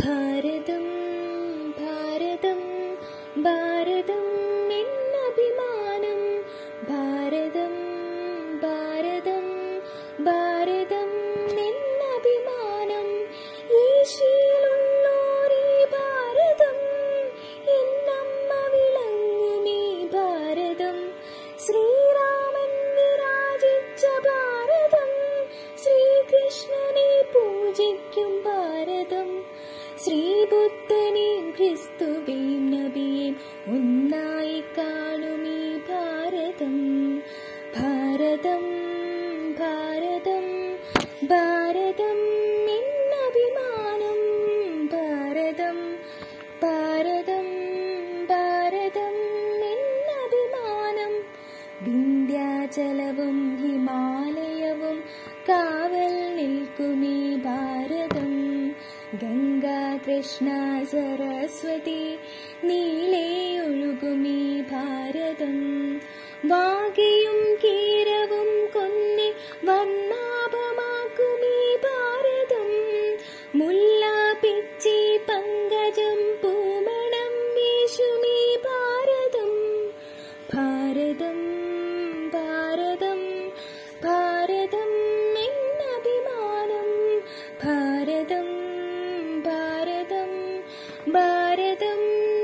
ഭാരതം ഭാരതം ഭാരതം എന്നഭിമാനം. ഭാരതം ഭാരതം ഭാരതം എന്നഭിമാനം. ഈശയിലുള്ളോരേ ഭാരതം, എന്നമ്മ വിളങ്ങുമീ ഭാരതം. ശ്രീരാമൻ വിരാജിച്ച ഭാരതം, ശ്രീകൃഷ്ണനെ പൂജിക്കും ഭാരതം. ശ്രീബുദ്ധനെയും ക്രിസ്തുവേയും നബിയേയും ഒന്നായി കാണുമീ ഭാരതം. ഭാരതം ഭാരതം ഭാരതം എന്നഭിമാനം. ഭാരതം ഭാരതം ഭാരതം എന്നഭിമാനം. വിന്ധ്യാചലവും ഹിമാലയവും കാവൽ നിൽക്കുമീ ഭാരതം. ഗംഗ കൃഷ്ണ സരസ്വതി നീളെ ഒഴുകുമീ ഭാരതം. വാഗയും കീരവും കൊന്നി വർണ്ണാഭമാക്കുമീ ഭാരതം. മുല്ല പിച്ചി പങ്കജം പൂമണം വീശുമീ ഭാരതം. ഭാരതം ഭാരതം ഭാരതം എന്നഭിമാനം. ഭാരതം ഭാരതം ഭാരതം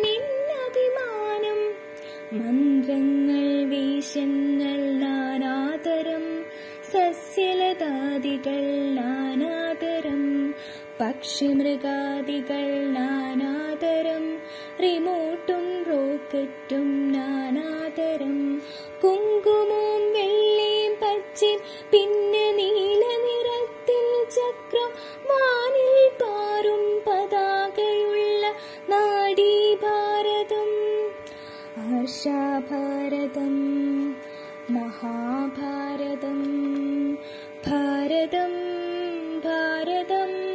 എന്നഭിമാനം. മന്ത്രങ്ങൾ വേഷങ്ങൾ നാനാതരം, സസ്യലതാദികൾ നാനാതരം, പക്ഷിമൃഗാദികൾ നാനാതരം, റിമോട്ടും റോക്കറ്റും നാനാതരം. കുങ്കുമവും വെള്ളയും പച്ചയും പിന്നെ നീല നിറത്തിൽ ചക്രം, വാനിൽ പാറും പതാകയുള്ള നാടീ ഭാരതം. ആശാഭാരതം മഹാഭാരതം. ഭാരതം ഭാരതം